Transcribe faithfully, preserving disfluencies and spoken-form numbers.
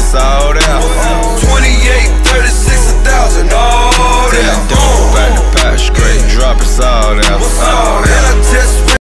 it's all there. Twenty-eight, thirty-six, a thousand, all there. Dope at the patch, straight drop, it's all there.